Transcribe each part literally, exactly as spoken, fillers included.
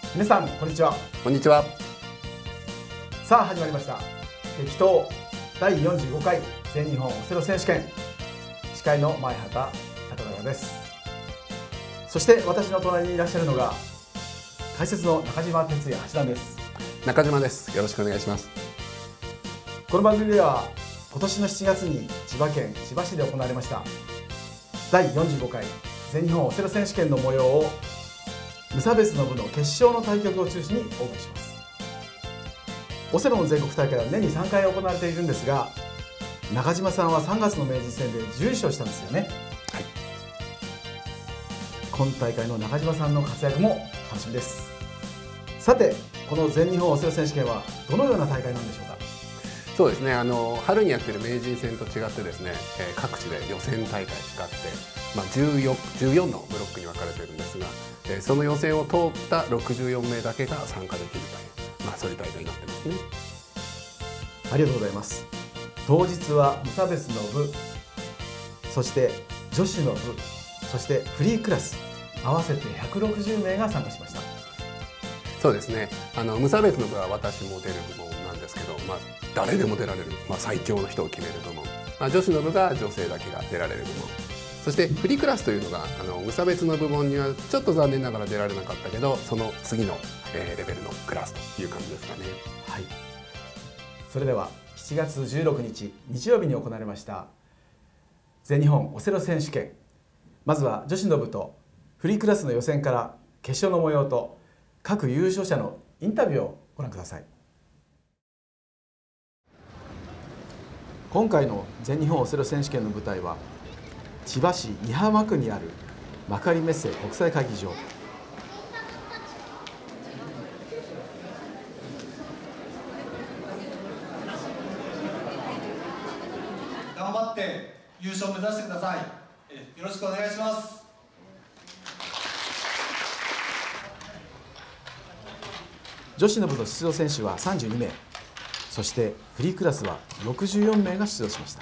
皆さんこんにちは。 こんにちは。 さあ始まりました激闘だいよんじゅうごかい全日本オセロ選手権、司会の前畑忠孝です。そして私の隣にいらっしゃるのが解説の中島哲也八段です。 中島です。よろしくお願いします。 この番組では今年のしちがつに千葉県千葉市で行われましただいよんじゅうごかい全日本オセロ選手権の模様を無差別の部の決勝の対局を中心にお送りします。オセロの全国大会は年にさんかい行われているんですが、中島さんはさんがつの名人戦でじゅうゆうしょうしたんですよね。 はい、 今大会の中島さんの活躍も楽しみです。さて、この全日本オセロ選手権はどのような大会なんでしょうか。 そうですね、あの春にやっている名人戦と違ってですね、えー、各地で予選大会があって、まあ、じゅうよん, じゅうよんのブロックに分かれているんですが、えー、その予選を通ったろくじゅうよんめいだけが参加できるという、まあ、そういう大会になってますね。 ありがとうございます。当日は無差別の部、そして女子の部、そしてフリークラス合わせてひゃくろくじゅうめいが参加しました。 そうですね、あの無差別の部は私も出る部門なんですけど、まあ、誰でも出られる、まあ、最強の人を決める部門、まあ、女子の部が女性だけが出られる部門、そしてフリークラスというのがあの無差別の部門にはちょっと残念ながら出られなかったけど、その次の、えー、レベルのクラスという感じですかね。 はい、それではしちがつじゅうろくにち日曜日に行われました全日本オセロ選手権、まずは女子の部とフリークラスの予選から決勝の模様と各優勝者のインタビューをご覧ください。今回の全日本オセロ選手権の舞台は千葉市美浜区にある幕張メッセ国際会議場。 頑張って優勝を目指してください。よろしくお願いします。 女子の部の出場選手はさんじゅうにめい、そしてフリークラスはろくじゅうよんめいが出場しました。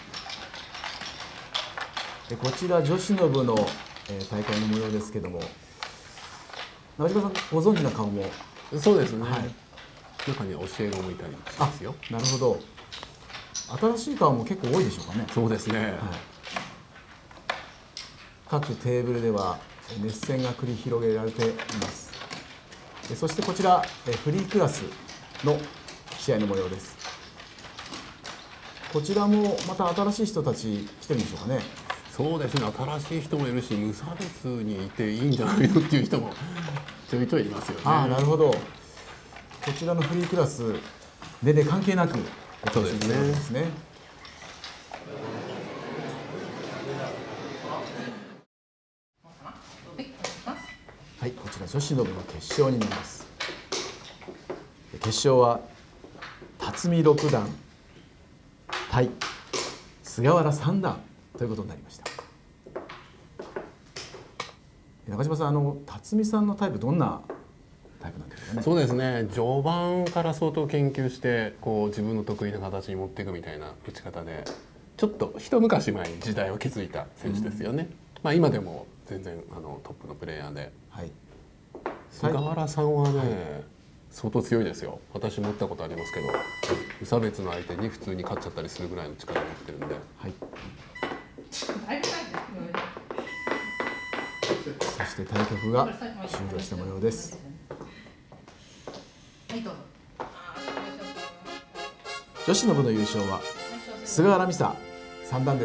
でこちら女子の部の、えー、大会の模様ですけども、中島さんご存知な顔も。 そうですね、 はい、 中に教え子もいたりしますよ。 なるほど。新しい顔も結構多いでしょうかね。 そうですね、はい、 各テーブルでは熱戦が繰り広げられています。そしてこちらフリークラスの試合の模様です。こちらもまた新しい人たち来てるんでしょうかね。 そうですね、新しい人もいるし、無差別にいていいんじゃないのっていう人もちょいちょいいますよね。 ああ、なるほど。こちらのフリークラス年齢関係なくそうですね。 ですね。はい、こちら女子の部の決勝になります。決勝は辰巳六段対菅原三段ということになりました。中島さん、あの辰巳さんのタイプどんなタイプなんですかね。 そうですね、序盤から相当研究してこう自分の得意な形に持っていくみたいな打ち方で、ちょっと一昔前に時代を築いた選手ですよね。うん、まあ今でも全然あのトップのプレーヤーで、はい、菅原さんはね、はい、相当強いですよ。私も打ったことありますけど、無差別の相手に普通に勝っちゃったりするぐらいの力を持ってるんで、はい、そして対局が終了した模様です。 女子の部の優勝は菅原美沙三段です。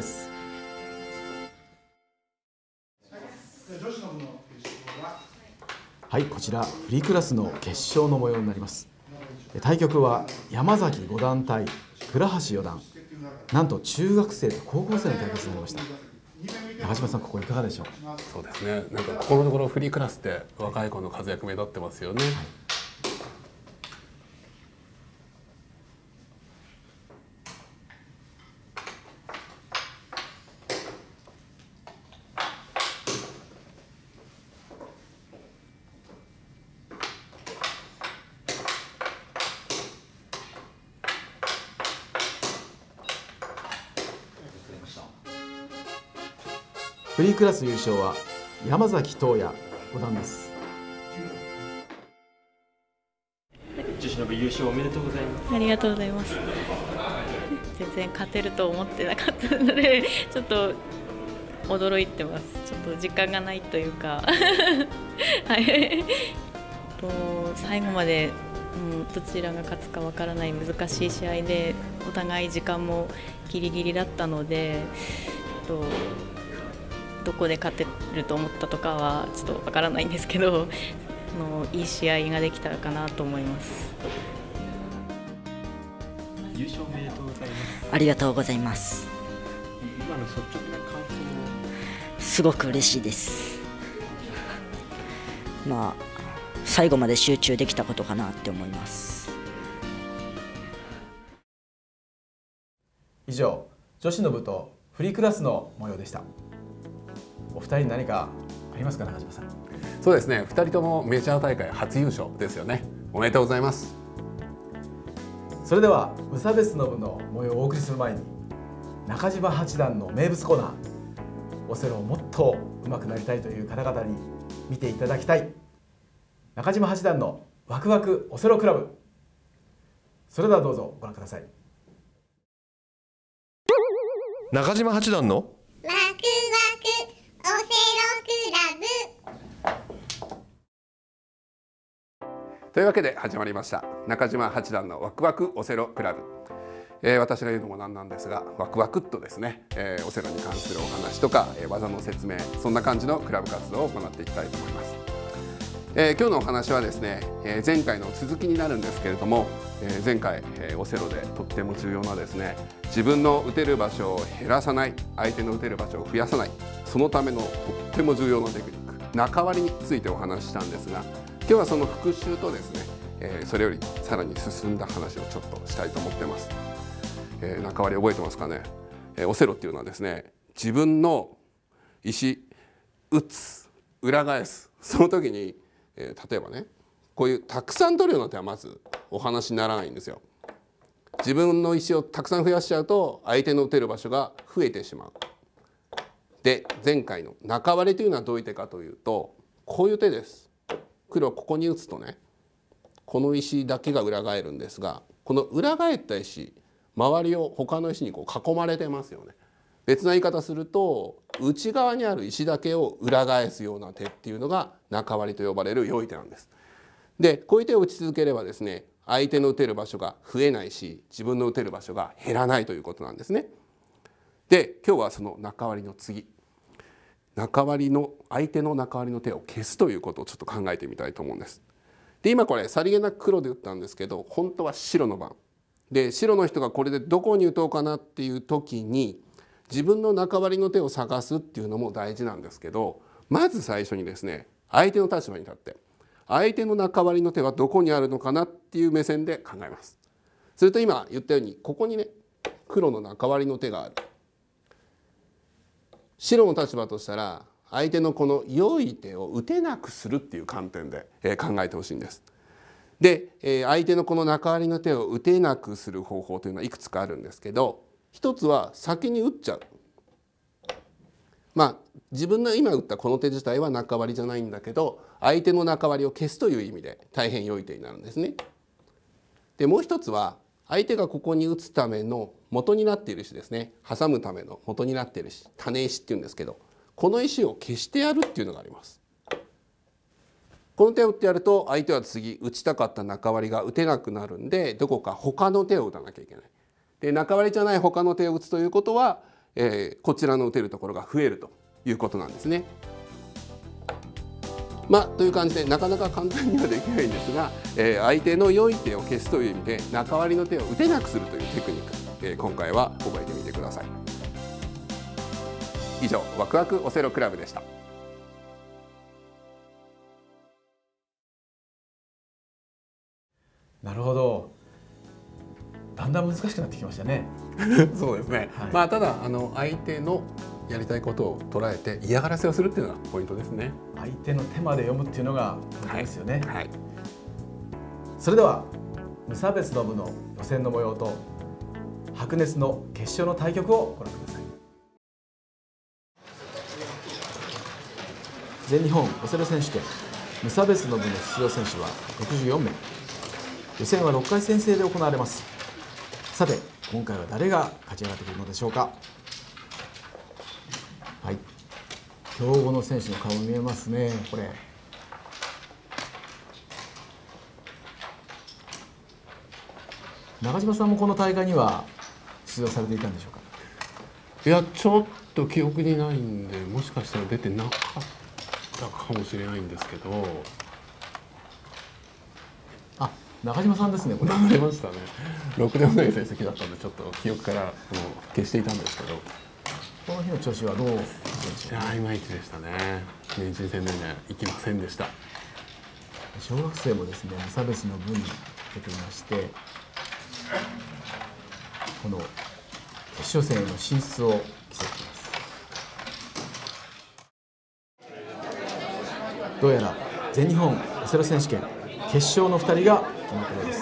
はい、こちらフリークラスの決勝の模様になります。対局は山崎五段対倉橋四段、なんと中学生と高校生の対決になりました。中島さん、ここいかがでしょう。 そうですね、なんかここのところフリークラスって若い子の活躍目立ってますよね。はい、 フリークラス優勝は山崎東也五段です。 女子の部優勝おめでとうございます。 ありがとうございます。全然勝てると思ってなかったのでちょっと驚いてます。ちょっと時間がないというかはいと最後まで、うん、どちらが勝つかわからない難しい試合でお互い時間もギリギリだったのでとどこで勝てると思ったとかはちょっとわからないんですけどのいい試合ができたかなと思います。 優勝おめでとうございます。 ありがとうございます。 今の率直な感想すごく嬉しいです。まあ最後まで集中できたことかなって思います。 以上、女子の部とフリークラスの模様でした。お二人何かありますか、中島さん。 そうですね、ふたりともメジャー大会初優勝ですよね。おめでとうございます。 それでは無差別の部の模様をお送りする前に中島八段の名物コーナー、オセロをもっと上手くなりたいという方々に見ていただきたい中島八段のワクワクオセロクラブ。それではどうぞご覧ください。 中島八段のワクワクオセロクラブ。 というわけで始まりました中島八段のワクワクオセロクラブ。えー、私が言うのもなんなんですが、ワクワクっとですね、えー、オセロに関するお話とか、えー、技の説明、そんな感じのクラブ活動を行っていきたいと思います。えー、今日のお話はですね、えー、前回の続きになるんですけれども、えー、前回、えー、オセロでとっても重要なですね、自分の打てる場所を減らさない、相手の打てる場所を増やさない、そのためのとっても重要なテクニック、中割りについてお話ししたんですが、今日はその復習とですね、えー、それよりさらに進んだ話をちょっとしたいと思ってます。えー、中割り覚えてますかね。えー、オセロっていうのはですね、自分の石打つ裏返す、その時に、えー、例えばね、こういうたくさん取るような手はまずお話にならないんですよ。自分の石をたくさん増やしちゃうと相手の打てる場所が増えてしまう。で、前回の中割りというのはどういう手かというと、こういう手です。黒はここに打つとね、この石だけが裏返るんですが、この裏返った石、周りを他の石にこう囲まれてますよね。別な言い方すると、内側にある石だけを裏返すような手っていうのが中割りと呼ばれる良い手なんです。で、こういう手を打ち続ければですね、相手の打てる場所が増えないし、自分の打てる場所が減らないということなんですね。で、今日はその中割りの次、中割りの相手の中割りの手を消すということをちょっと考えてみたいと思うんです。で、今これさりげなく黒で打ったんですけど、本当は白の番で、白の人がこれでどこに打とうかなっていう時に自分の中割りの手を探すっていうのも大事なんですけど、まず最初にですね、相手の立場に立って相手の中割りの手はどこにあるのかなっていう目線で考えます。すると今言ったように、ここにね、黒の中割りの手がある。白の立場としたら相手のこの良い手を打てなくするっていう観点で考えてほしいんです。で、相手のこの中割りの手を打てなくする方法というのはいくつかあるんですけど、一つは先に打っちゃう。まあ自分の今打ったこの手自体は中割りじゃないんだけど、相手の中割りを消すという意味で大変良い手になるんですね。で、もう一つは相手がここに打つための元になっている石ですね。挟むための元になっている石、種石っていうんですけど、この石を消してやるっていうのがあります。この手を打ってやると相手は次打ちたかった中割りが打てなくなるんで、どこか他の手を打たなきゃいけない。で、中割りじゃない他の手を打つということは、えー、こちらの打てるところが増えるということなんですね。まあという感じでなかなか簡単にはできないんですが、えー、相手の良い手を消すという意味で中割りの手を打てなくするというテクニック、えー、今回は覚えてみてください。以上、ワクワクオセロクラブでした。 なるほど。だんだん難しくなってきましたね。 そうですね。 はい、 まあただあの相手のやりたいことを捉えて嫌がらせをするっていうのがポイントですね。 相手の手まで読むっていうのがポイントですよね。 はいはい、 それでは無差別の部の予選の模様と白熱の決勝の対局をご覧ください。全日本オセロ選手権無差別の部の出場選手はろくじゅうよんめい。 予選はろっかい戦制で行われます。さて今回は誰が勝ち上がってくるのでしょうか。はい、強豪の選手の顔見えますね。これ中島さんもこの大会には出場されていたんでしょうか。 いやちょっと記憶にないんで、もしかしたら出てなかったかもしれないんですけど。 あ、中島さんですね。これ出ましたね。ろくでもない成績だったんでちょっと記憶からもう消していたんですけど、 この日の調子はどうでしょうか。 いやいまいちでしたね。年中戦でね行きませんでした。 小学生もですね無差別の部に出ていまして、この決勝戦への進出を競っています。どうやら全日本オセロ選手権決勝のふたりが決まったようです。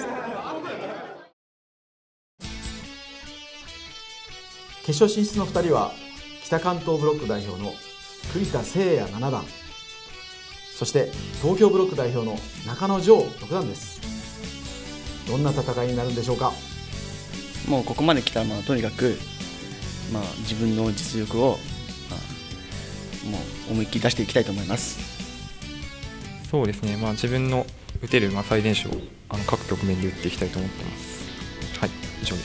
決勝進出のふたりは北関東ブロック代表の栗田誠也なな段、そして東京ブロック代表の中野城ろく段です。どんな戦いになるんでしょうか。 もうここまで来たら、まあ、とにかく、まあ、自分の実力を、まあ、もう思いっきり出していきたいと思います。 そうですね、まあ、自分の打てる、まあ、最善手をあの各局面で打っていきたいと思ってます。はい、以上です。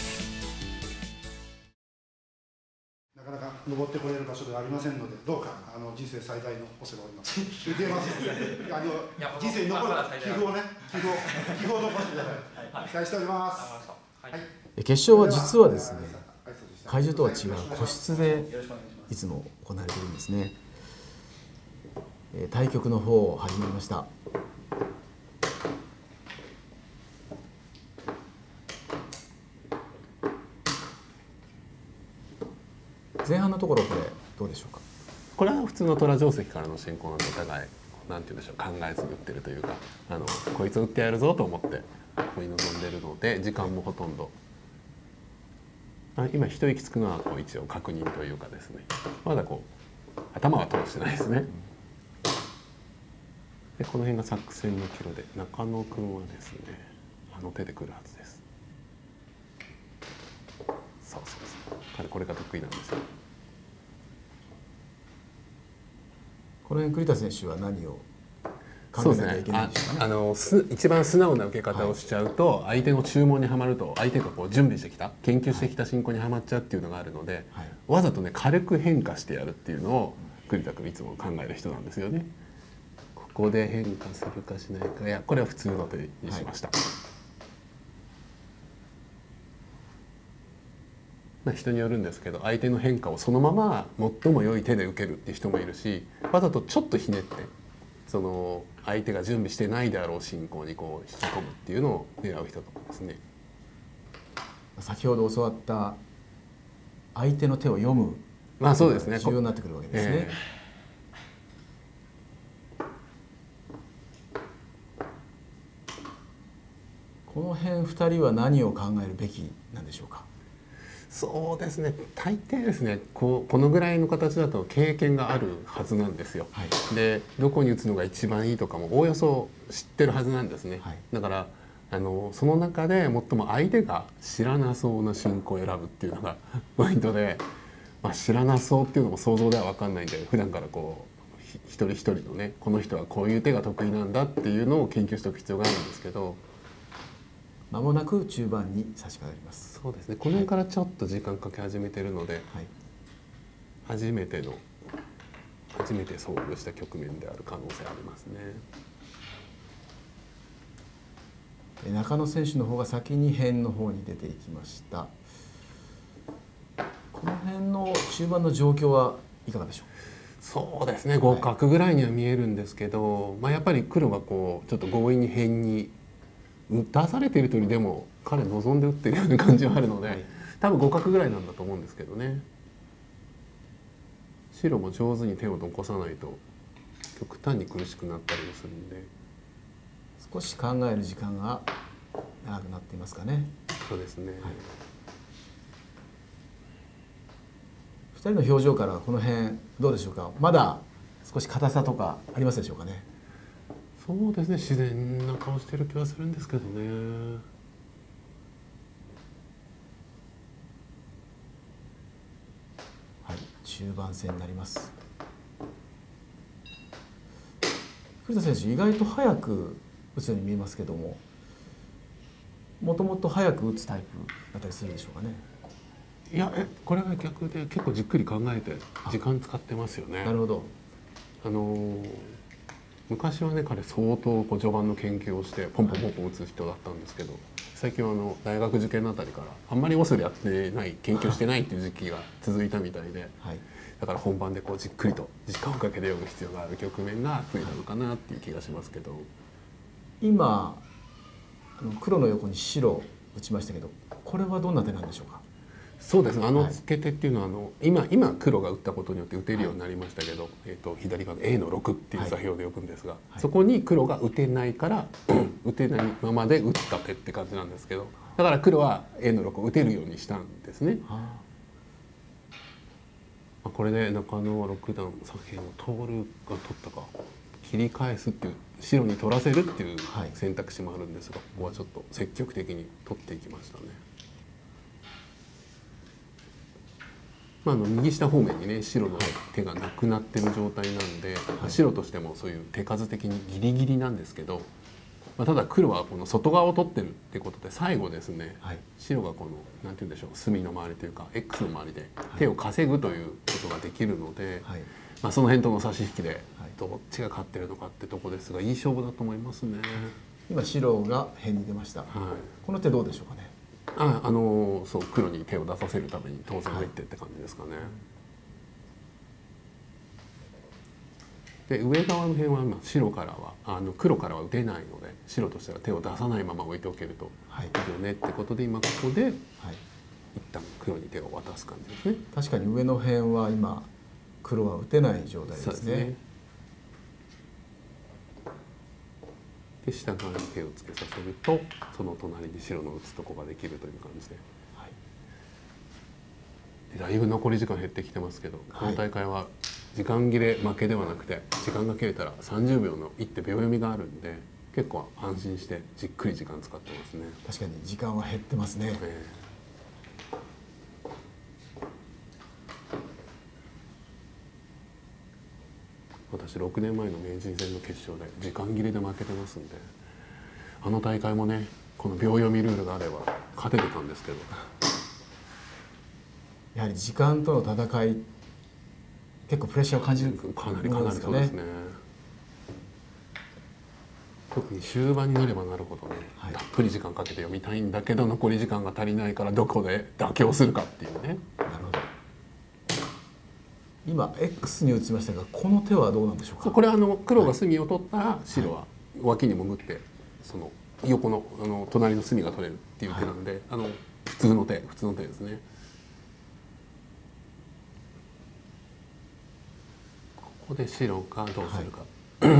なかなか登ってこれる場所ではありませんので、どうかあの人生最大のオセロを今打てますので、あの人生に残る寄付をね、寄付を寄付を残してください。期待しております。はい、 決勝は実はですね、会場とは違う個室でいつも行われているんですね。対局の方を始まりました。前半のところこれどうでしょうか。 これは普通の虎定石からの進行なんで、お互いなんて言うんでしょう、考えずに打ってるというか、あのこいつを打ってやるぞと思って追い臨んでるので、時間もほとんど、あ今一息つくのはこう一応確認というかですね、まだこう頭は通してないですね。でこの辺が作戦の岐路で、中野くんはですねあの手で来るはずです。そうそうそう、彼これが得意なんですよ。 この辺栗田選手は何を考そうですえなきゃいけね、 ないんですかね。 ああのす一番素直な受け方をしちゃうと、相手の注文にはまると、相手がこう準備してきた研究してきた進行にはまっちゃうっていうのがあるので、はい、わざとね軽く変化してやるっていうのを栗田君いつも考える人なんですよね。ここで変化するかしないか、いやこれは普通の手にしました。はい、まあ人によるんですけど、相手の変化をそのまま最も良い手で受けるっていう人もいるし、わざとちょっとひねってその相手が準備してないであろう進行にこう引き込むっていうのを狙う人とかですね。 先ほど教わった相手の手を読む、 まあそうですね、 重要になってくるわけですね。えーこの辺ふたりは何を考えるべきなんでしょうか。 そうですね、大抵ですね、こうこのぐらいの形だと経験があるはずなんですよ。はい、でどこに打つのが一番いいとかもおおよそ知ってるはずなんですね。はい、だからあのその中で最も相手が知らなそうな進行を選ぶっていうのがポイントで、まあ、知らなそうっていうのも想像では分かんないんで、普段からこう一人一人のね、この人はこういう手が得意なんだっていうのを研究しておく必要があるんですけど。 まもなく中盤に差し掛かります。 そうですね。この辺からちょっと時間かけ始めてるので、はい、初めての初めて遭遇した局面である可能性ありますね。 中野選手の方が先に辺の方に出ていきました。この辺の中盤の状況はいかがでしょう。 そうですね。互角ぐらいには見えるんですけど、はい、まあやっぱり黒がこうちょっと強引に辺に打たされているというよりでも彼望んで打ってるような感じはあるので、はい、多分互角ぐらいなんだと思うんですけどね。白も上手に手を残さないと極端に苦しくなったりもするんで、 少し考える時間が長くなっていますかね。 そうですね、はい、 ふたりの表情からこの辺どうでしょうか。まだ少し硬さとかありますでしょうかね。 そうですね、自然な顔してる気はするんですけどね。 はい、中盤戦になります。栗田選手、意外と早く打つように見えますけども、もともと早く打つタイプだったりするでしょうかね。 いや、えこれが逆で結構じっくり考えて時間使ってますよね。 なるほど。 あのー、昔はね彼相当こう序盤の研究をしてポンポンポンポン打つ人だったんですけど、最近はあの大学受験のあたりからあんまりオセロやってない研究してないっていう時期が続いたみたいで、はい、だから本番でこうじっくりと時間をかけて読む必要がある局面が増えたのかなっていう気がしますけど、 今あの黒の横に白打ちましたけど、これはどんな手なんでしょうか。 そうですね、あの付け手っていうのはあの今今黒が打ったことによって打てるようになりましたけど、はい、えー、と左側の エー のろくっていう座標で呼ぶんですが、はい、そこに黒が打てないから打てないままで打った手って感じなんですけど、だから黒は エー のろくを打てるようにしたんですね。はあ、これで中野六段左辺の徹が取ったか切り返すっていう白に取らせるっていう選択肢もあるんですが、ここはちょっと積極的に取っていきましたね。まあ、あの右下方面にね白の手がなくなってる状態なんで、はい、白としてもそういう手数的にギリギリなんですけど、まあ、ただ黒はこの外側を取ってるってことで最後ですね、はい、白がこのなんて言うんでしょう、隅の周りというか X の周りで手を稼ぐということができるので、はい、まあその辺との差し引きでどっちが勝ってるのかってとこですが、いい勝負だと思いますね。 今白が辺に出ました、はい、この手どうでしょうかね。 あ、あのそう黒に手を出させるために当然入ってって感じですかね。はい、で上側の辺は今白からはあの黒からは打てないので、白としては手を出さないまま置いておけるといいよねってことで、今ここで、はい、一旦黒に手を渡す感じですね。 確かに上の辺は今黒は打てない状態ですね。 で下側に手をつけさせるとその隣に白の打つとこができるという感じで、はい、でだいぶ残り時間減ってきてますけど、この大会は時間切れ負けではなくて、時間が切れたらさんじゅうびょうの一手秒読みがあるんで、結構安心してじっくり時間使ってますね。 確かに時間は減ってますね。えー私ろくねんまえの名人戦の決勝で時間切れで負けてますんで、あの大会もねこの秒読みルールがあれば勝ててたんですけど、 やはり時間との戦い結構プレッシャーを感じるかなりかなりそうですね。特に終盤になればなるほどね、はい、たっぷり時間かけて読みたいんだけど残り時間が足りないからどこで妥協するかっていうね。 なるほど。今 X に打ちましたが、この手はどうなんでしょうか。 これはあの黒が隅を取ったら白は脇に潜ってその横のあの隣の隅が取れるっていう手なんで、はい、あの普通の手普通の手ですね。ここで白がどうするか、はい、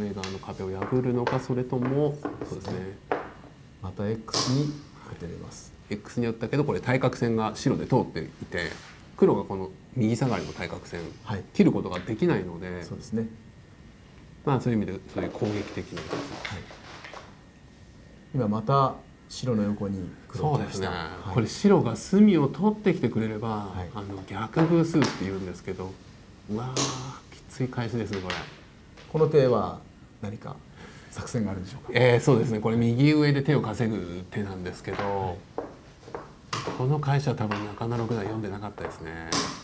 上側の壁を破るのか、それともそうですね、 また X に当てれます。 X にやったけどこれ対角線が白で通っていて、黒がこの右下がりの対角線、はい、切ることができないので、 そうですね、 まあそういう意味でそういう攻撃的な、はい、 今また白の横に黒をそうですね、はい、これ白が隅を取ってきてくれれば、はい、あの逆偶数っていうんですけど、うわーきつい返しですねこれ。 この手は何か作戦があるんでしょうか。 えー、そうですね、これ右上で手を稼ぐ手なんですけど、はい、この返しは多分中野六段読んでなかったですね。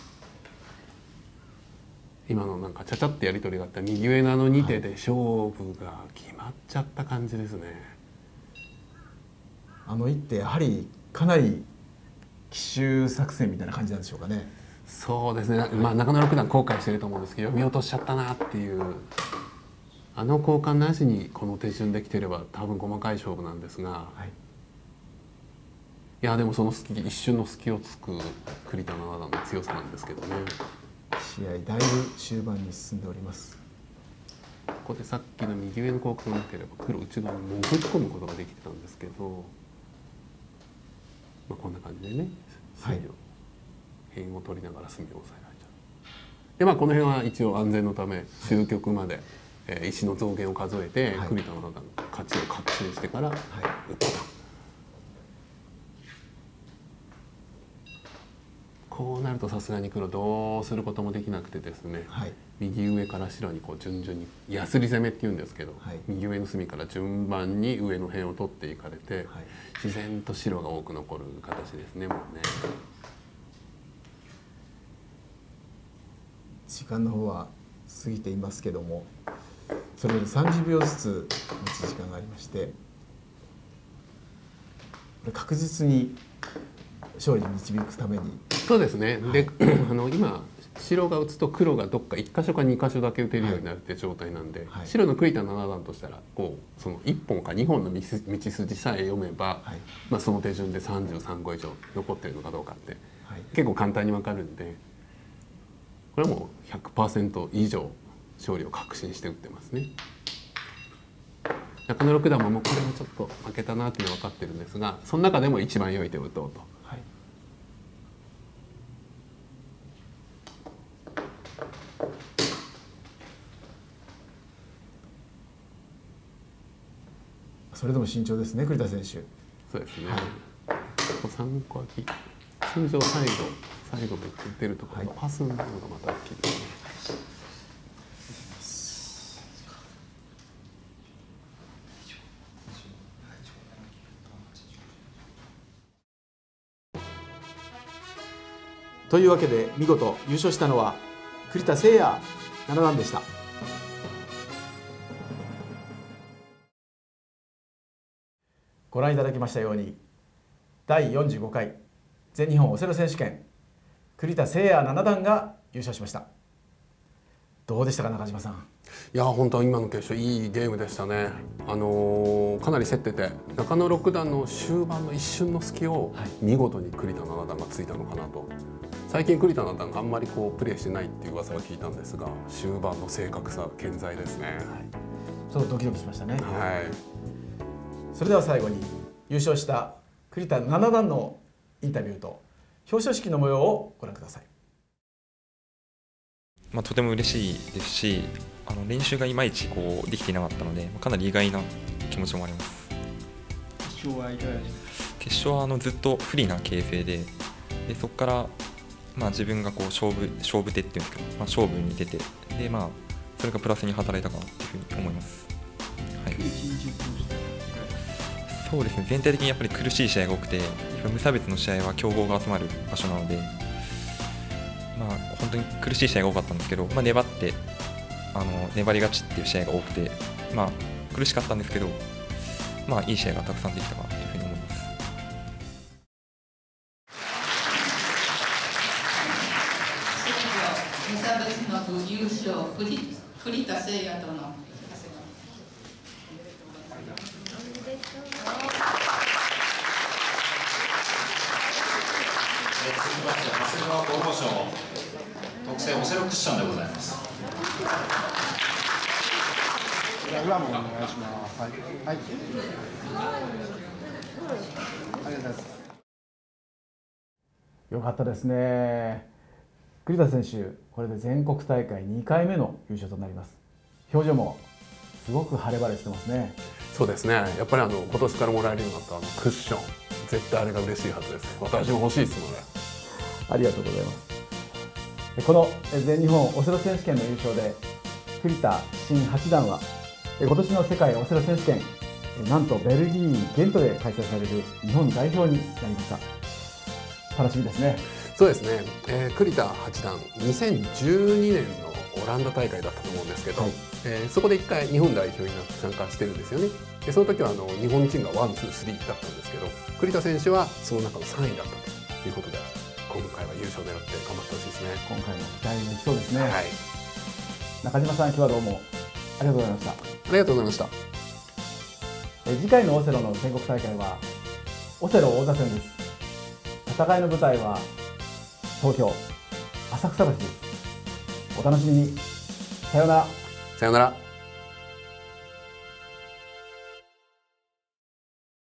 今のなんかちゃちゃってやり取りがあった右上のあのに手で勝負が決まっちゃった感じですね。 あの一手やはりかなり奇襲作戦みたいな感じなんでしょうかね。 そうですね、まあ、中野六段後悔してると思うんですけど、読み落としちゃったなっていう、あの交換なしにこの手順できてれば多分細かい勝負なんですが、はい、いやでもその隙一瞬の隙をつく栗田七段の強さなんですけどね。 試合だいぶ終盤に進んでおります。 ここでさっきの右上の交換がなければ黒内側に潜り込むことができてたんですけど、まあ、こんな感じでね隅を、辺を取りながら隅を抑えられちゃう。でまあこの辺は一応安全のため終局までえー、石の増減を数えて、はい、栗田七段の勝ちを確信してから打ったと。はい、こうなるとさすがに黒どうすることもできなくてですね、はい、右上から白にこう順々にやすり攻めっていうんですけど、はい、右上の隅から順番に上の辺を取っていかれて、はい、自然と白が多く残る形ですね。もうね時間の方は過ぎていますけども、それよりさんじゅうびょうずつ持ち時間がありまして、これ確実に勝利に導くために。 そうですね、はい、であの今白が打つと黒がどっかいっ箇所かに箇所だけ打てるようになるって状態なんで、はい、白の栗田七段としたらこうそのいっぽんかにほんの道筋さえ読めば、はい、まあその手順でさんじゅうさんご以上残ってるのかどうかって、はい、結構簡単に分かるんで、これはもう ひゃくパーセント 以上勝利を確信して打ってますね。中野六段ももうこれもちょっと負けたなっていうのは分かってるんですが、その中でも一番良い手を打とうと。はい、 それでも慎重ですね、栗田選手。 そうですね。はい、さんこ空き、通常最後最後めくってるところのパスなのがまた大きいですね。 というわけで見事優勝したのは栗田誠也七段でした。ご覧いただきましたようにだいよんじゅうごかい全日本オセロ選手権栗田誠也七段が優勝しました。どうでしたか、中島さん。 いや本当今の決勝いいゲームでしたね。あのー、かなり競ってて中野六段の終盤の一瞬の隙を見事に栗田七段がついたのかなと。最近栗田七段があんまりこうプレーしてないっていう噂は聞いたんですが、終盤の正確さ健在ですね。はい、 ちょっとドキドキしましたね。 はい、 それでは最後に優勝した栗田七段のインタビューと表彰式の模様をご覧ください。 まあ、とても嬉しいですし、あの練習がいまいちこうできていなかったので、かなり意外な気持ちもあります。 決勝はいかがでしたか？ 決勝はあのずっと不利な形勢で、でそこから、まあ、自分がこう勝負勝負手っていうんですけど、まあ、勝負に出て、で、まあ、それがプラスに働いたかなというふうに思います。はい、そうですね、全体的にやっぱり苦しい試合が多くて、無差別の試合は強豪が集まる場所なので、まあ、本当に苦しい試合が多かったんですけど、まあ、粘ってあの粘り勝ちっていう試合が多くて、まあ、苦しかったんですけど、まあ、いい試合がたくさんできたかなというふうに思います。 無差別の部優勝、栗田誠也との長谷川候補賞特製オセロクッションでございます。 裏もお願いします。はい。はい。ありがとうございます。 よかったですね。栗田選手、これで全国大会にかいめの優勝となります。表情もすごく晴れ晴れしてますね。 そうですね。やっぱりあの今年からもらえるようになったあのクッション、絶対あれが嬉しいはずです。私も欲しいですので。 ありがとうございます。この全日本オセロ選手権の優勝で栗田新八段は今年の世界オセロ選手権、なんとベルギー・ゲントで開催される日本代表になりました。楽しみですね。 そうですね、えー、栗田八段にせんじゅうにねんのオランダ大会だったと思うんですけど、はい、えー、そこでいっかい日本代表になって参加してるんですよね。でその時はあの日本チームがワンツースリーだったんですけど、栗田選手はその中のさんいだったということで、今回は優勝を狙って頑張ってほしいですね。 今回も期待できそうですね。 はい、 中島さん、今日はどうもありがとうございました。 ありがとうございました。 え次回のオセロの全国大会はオセロ王座戦です。戦いの舞台は東京浅草橋です。お楽しみに。さようなら。 さようなら。